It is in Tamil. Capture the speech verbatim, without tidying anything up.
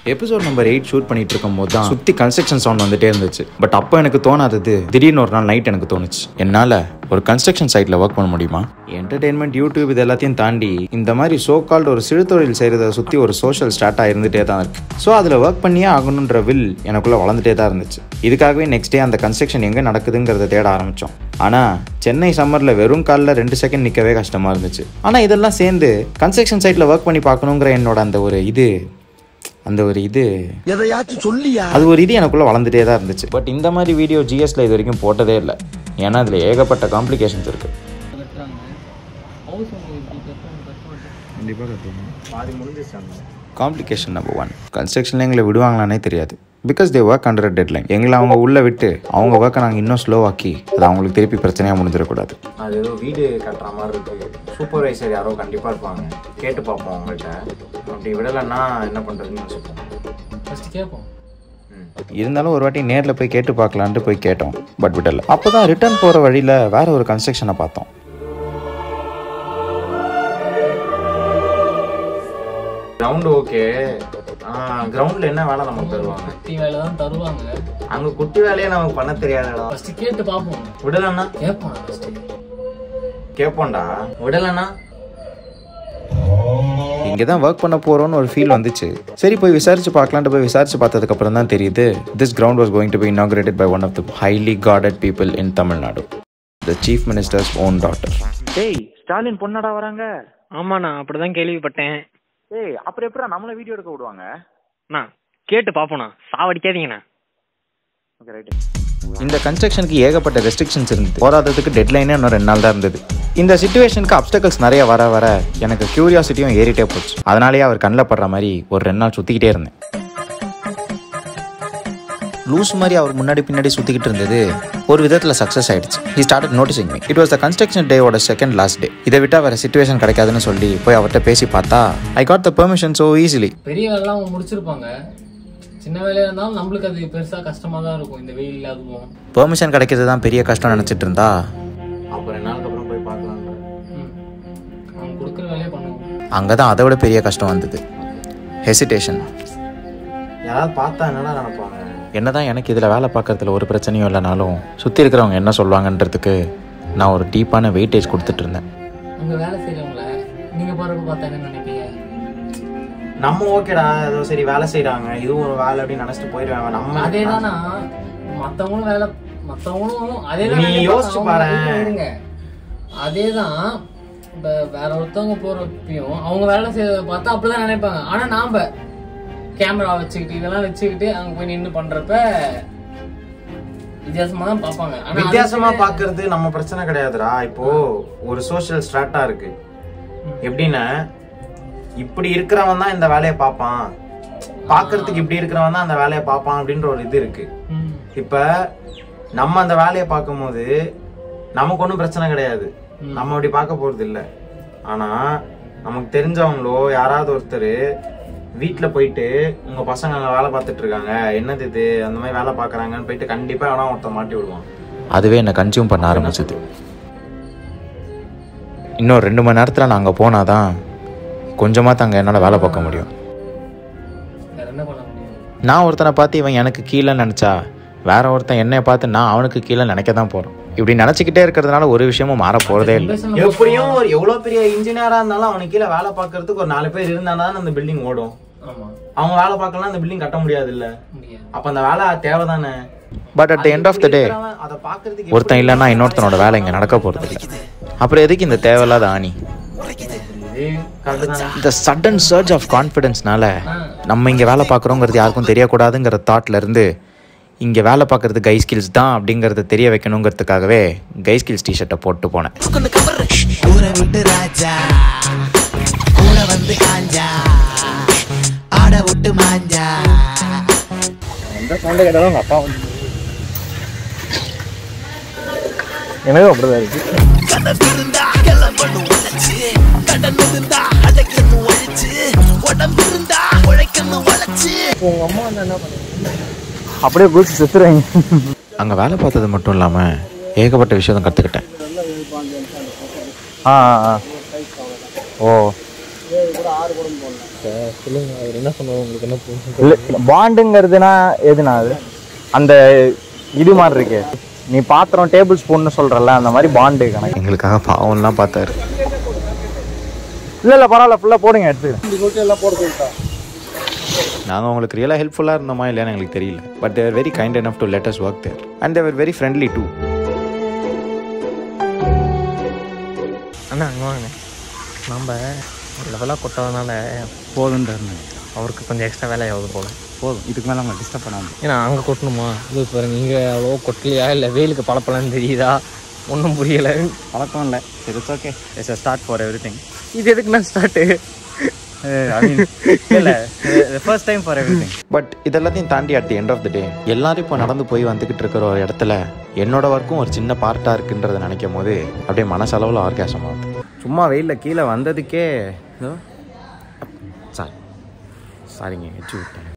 எபிசோட் நம்பர் எயிட் ஷூட் பண்ணிட்டு இருக்கும் போது தான் சுற்றி கன்ஸ்ட்ரக்ஷன் சவுண்ட் வந்துட்டே இருந்துச்சு. பட் அப்போ எனக்கு தோணாதது திடீர்னு ஒரு நாள் நைட் எனக்கு தோணுச்சு, என்னால் ஒரு கன்ஸ்ட்ரக்ஷன் சைட்டில் ஒர்க் பண்ண முடியுமா? என்டர்டெயின்மெண்ட், யூடியூப் இது எல்லாத்தையும் தாண்டி இந்த மாதிரி சோ கால்டு ஒரு சிறு தொழில் செய்கிறத சுற்றி ஒரு சோஷியல் ஸ்டார்ட்டாக இருந்துகிட்டே தான் இருக்கு. ஸோ அதில் ஒர்க் பண்ணியே ஆகணுன்ற வில் எனக்குள்ளே வளர்ந்துட்டே தான் இருந்துச்சு. இதுக்காகவே நெக்ஸ்ட் டே அந்த கன்ஸ்ட்ரக்ஷன் எங்கே நடக்குதுங்கிறத தேட ஆரம்பித்தோம். ஆனால் சென்னை சம்மரில் வெறும் காலில் ரெண்டு செகண்ட் நிற்கவே கஷ்டமாக இருந்துச்சு. ஆனால் இதெல்லாம் சேர்ந்து கன்ஸ்ட்ரக்ஷன் சைட்டில் ஒர்க் பண்ணி பார்க்கணுங்கிற என்னோட அந்த ஒரு இது அந்த ஒரு இது எதையாச்சும் சொல்லியா அது ஒரு இது எனக்குள்ளே வளர்ந்துட்டே தான் இருந்துச்சு. பட் இந்த மாதிரி வீடியோ ஜிஎஸ்ல இது வரைக்கும் போட்டதே இல்லை. ஏன்னா அதில் ஏகப்பட்ட காம்ப்ளிகேஷன்ஸ் இருக்குது. காம்ப்ளிகேஷன் நம்பர் ஒன், கன்ஸ்ட்ரக்ஷனில் எங்களை விடுவாங்களானே தெரியாது. Because they work under a deadline. எங்களை அவங்க உள்ளே விட்டு அவங்க ஒர்க்கை நாங்கள் இன்னும் ஸ்லோவாக்கி அது அவங்களுக்கு திருப்பி பிரச்சனையாக முடிஞ்சிடக்கூடாது. அது ஏதோ வீடு கட்டுற மாதிரி இருக்குது. சூப்பர்வைசர் யாரோ கண்டிப்பாக இருப்பாங்க, கேட்டு பார்ப்போம் அவங்கள்ட்ட. அப்படி விடலைன்னா என்ன பண்ணுறதுன்னு யோசிப்போம். ஃபஸ்ட்டு கேட்போம். இருந்தாலும் ஒரு வாட்டி நேரில் போய் கேட்டு பார்க்கலான்ட்டு போய் கேட்டோம். பட் விடலை. அப்போ தான் ரிட்டர்ன் போகிற வழியில் வேற ஒரு கன்ஸ்ட்ரக்ஷனை பார்த்தோம். கிரவுண்டு ஓகே, கிரவுண்டில் என்ன வேலை நமக்கு தருவாங்க? குட்டி வேலை தான் தருவாங்க. அங்கே குட்டி வேலையே நமக்கு பண்ண தெரியாதடா. ஃபஸ்ட்டு கேட்டு பார்ப்போம். விடலைன்னா கேட்போம். ஃபஸ்ட்டு கேட்போம்டா. விடலைன்னா இங்கே தான் ஒர்க் பண்ண போகிறோன்னு ஒரு ஃபீல் வந்துச்சு. சரி போய் விசாரிச்சு பார்க்கலான்ட்டு போய் விசாரிச்சு பார்த்ததுக்கப்புறம் தான் தெரியுது this ground was going to be inaugurated by one of the highly guarded people in Tamil Nadu, the chief minister's own daughter. டேய், ஸ்டாலின் பொண்ணடா வராங்க? ஆமாண்ணா, அப்படிதான் கேள்விப்பட்டேன். ஏய், அப்புறம் எப்படா நம்மள வீடியோ எடுக்க விடுவாங்க? அண்ணா கேட்டு பார்ப்போண்ணா, சாவடிக்காதீங்கண்ணா. Okay right. இந்த கன்ஸ்ட்ரக்ஷனுக்கு ஏகப்பட்ட ரெஸ்ட்ரிக்ஷன்ஸ் இருந்தது. போராததுக்கு டெட்லைனே இன்னும் ரெண்டு நாள் தான் இருந்தது. இந்த சிச்சுவேஷனுக்கு அப்டக்கல்ஸ் நிறைய வர வர எனக்கு கியூரியாசிட்டியும் ஏறிட்டே போச்சு. அதனாலேயே அவர் கண்ணில் படுற மாதிரி ஒரு ரெண்டு நாள் சுற்றிக்கிட்டே இருந்தேன். லூஸ் மாதிரி அவர் முன்னாடி பின்னாடி சுற்றிக்கிட்டு இருந்தது ஒரு விதத்தில் சக்ஸஸ் ஆயிடுச்சு. He started noticing me. It was the construction டேவோட செகண்ட் லாஸ்ட் டே. இதை விட்டால் வேறு சிச்சுவேஷன் கிடைக்காதுன்னு சொல்லி போய் அவர்கிட்ட பேசி பார்த்தா I got the permission so easily. பெரிய வேலைலாம் அவங்க முடிச்சிருப்பாங்க. சின்ன வேலையாக இருந்தாலும் நம்மளுக்கு அது பெருசாக கஷ்டமாக தான் இருக்கும். இந்த வெயில் அதுவும் பெர்மிஷன் கிடைக்கிறது தான் பெரிய கஷ்டம் நினச்சிட்டு இருந்தா அப்புறம் ரெண்டு நாளுக்கு அப்புறம் போய் பார்க்கலாம். அவங்க கொடுக்குற வேலையை பண்ணுவோம். அங்கே தான் அதை விட பெரிய கஷ்டம் வந்தது, ஹெசிடேஷன். யாராவது பார்த்தா என்னடா நினைப்பாங்க? என்னதான் எனக்கு இதில் வேலை பார்க்கறதுல ஒரு பிரச்சனையும் இல்லைனாலும் சுற்றி இருக்கிறவங்க என்ன சொல்லுவாங்கன்றதுக்கு நான் ஒரு டீப்பான வெயிட்டேஜ் கொடுத்துட்டு இருந்தேன். அங்கே வேலை செய்கிறவங்கள நீங்கள் போகிறப்ப பார்த்தா என்ன நினைப்பீங்க? நம்ம ஓகேடா, ஏதோ சரி வேலை செய்கிறாங்க, இதுவும் ஒரு வேலை அப்படின்னு நினச்சிட்டு போயிடுவாங்க. நம்ம அதே தானா மற்றவங்களும் வேலை மற்றவங்களும் அதே தான். நீ யோசிச்சு பாரு. அதே தான். இப்போ வேற ஒருத்தவங்க போகிறப்பையும் அவங்க வேலை செய்யறத பார்த்தா அப்படிதான் நினைப்பாங்க. ஆனால் நாம் கேமரா வச்சுக்கிட்டு இதெல்லாம் வச்சுக்கிட்டு அங்கே போய் நின்று பண்ணுறப்ப வித்தியாசமாக தான் பார்ப்பாங்க. வித்தியாசமா பாக்குறது நம்ம பிரச்சனை கிடையாதுடா. இப்போ ஒரு சோஷியல் ஸ்ட்ராட்டா இருக்கு. எப்படின்னா இப்படி இருக்கிறவன் தான் இந்த வேலையை பார்ப்பான், பாக்குறதுக்கு இப்படி இருக்கிறவன் தான் அந்த வேலையை பார்ப்பான் அப்படின்ற ஒரு இது இருக்கு. இப்ப நம்ம அந்த வேலையை பார்க்கும் போது நமக்கு ஒன்றும் பிரச்சனை கிடையாது, நம்ம அப்படி பார்க்க போறது இல்லை. ஆனா நமக்கு தெரிஞ்சவங்களோ யாராவது ஒருத்தர் வீட்டில் போயிட்டு உங்க பசங்க அங்கே வேலை பார்த்துட்டு இருக்காங்க, என்னது இது அந்த மாதிரி வேலை பார்க்குறாங்கன்னு போயிட்டு கண்டிப்பாக எவனா ஒருத்தன் மாட்டி விடுவான். அதுவே என்னை கன்சியூம் பண்ண ஆரம்பிச்சது. இன்னும் ரெண்டு மணி நேரத்தில் நான் அங்கே போனாதான் கொஞ்சமாக தான் அங்கே என்னால் வேலை பார்க்க முடியும். நான் ஒருத்தனை பார்த்து இவன் எனக்கு கீழே நினச்சா வேற ஒருத்தன் என்னை பார்த்து நான் அவனுக்கு கீழே நினைக்க தான் போகிறோம். இப்படி நினச்சிக்கிட்டே இருக்கிறதுனால ஒரு விஷயமும் மாற போகிறதே இல்லை. எப்படியும் ஒரு எவ்வளோ பெரிய இன்ஜினியராக இருந்தாலும் அவனுக்கு கீழே வேலை பார்க்கறதுக்கு ஒரு நாலு பேர் இருந்தாலும் தான் அந்த பில்டிங் ஓடும். அவங்க வேலை பார்க்கலாம் அந்த பில்டிங் கட்ட முடியாது இல்ல. அப்ப அந்த வேலை தேவைதானே. But at the end of the day ஒருத்தன் இல்லைன்னா இன்னொருத்தனோட வேலை இங்கே நடக்க போகிறது இல்லை. அப்புறம் எதுக்கு இந்த தேவையில்லாத ஆணி? இந்த சடன் சர்ஜ் ஆஃப் கான்ஃபிடென்ஸ்னால நம்ம இங்கே வேலை பார்க்குறோங்கிறது யாருக்கும் தெரியக்கூடாதுங்கிற தாட்ல இருந்து இங்கே வேலை பார்க்குறது கை ஸ்கில்ஸ் தான் அப்படிங்கிறத தெரிய வைக்கணுங்கிறதுக்காகவே கை ஸ்கில்ஸ் டிஷர்ட்டை போட்டு போனேன். எனக்கு அப்படிதான் இருக்கு. உங்க அம்மா என்ன பண்ணுங்க அப்படியே குளிச்சு செத்துறாங்க. அங்கே வேலை பார்த்தது மட்டும் இல்லாமல் ஏகப்பட்ட விஷயம் கற்றுக்கிட்டேன். ஆ ஆ ஓ சார் சொல்லுங்க அவர் என்ன சொன்னார் உங்களுக்கு என்ன புரிஞ்சு இல்லை பாண்டுங்கிறதுனா எதுனா அது அந்த இது மாதிரி இருக்கு நீ பாத்திரம் டேபிள் ஸ்பூன்னு சொல்கிறல்ல அந்த மாதிரி பாண்டு கணக்கு எங்களுக்காக பாவம்லாம் பார்த்தாரு. இல்லை இல்லை பரவாயில்ல ஃபுல்லாக போடுங்க எடுத்து எல்லாம் போட சொல்லிட்டா நாங்கள் உங்களுக்கு ரியலாக ஹெல்ப்ஃபுல்லாக இருந்தோமா இல்லையான்னு எங்களுக்கு தெரியல. But they're very kind enough to let us work there and they're very friendly too. அண்ணா அங்கே வாங்க நம்ம லெவலாக கொட்டதுனால போதுன்றாரு அவருக்கு கொஞ்சம் எக்ஸ்ட்ரா வேலையாகுது போல். போதும் இதுக்கு மேலே அவங்க டிஸ்டர்ப் பண்ணாமல் ஏன்னா அங்கே கொட்டணுமா இது பாருங்க இங்கே அவ்வளோ கொட்டலையா இல்லை வெயிலுக்கு பழப்பலன்னு தெரியுதா ஒன்றும் புரியலை. பழக்கம் இல்லை it's okay it's a start for எவ்ரி திங். இது எதுக்குண்ணா ஸ்டார்ட்டு ஐ மீன் இல்லை ஃபர்ஸ்ட் டைம் ஃபார் எவ்ரி திங். பட் இதெல்லாத்தையும் தாண்டி at the end of the day எல்லாரும் இப்போ நடந்து போய் வந்துக்கிட்டு இருக்கிற ஒரு இடத்துல என்னோட ஒர்க்கும் ஒரு சின்ன பார்ட்டாக இருக்குன்றதை நினைக்கும் போது அப்படியே மனசளவில் ஆர்காசம் ஆகுது. சும்மா வெயிலில் கீழே வந்ததுக்கே சாரி சாரிங்க எச்சு விட்டேன்.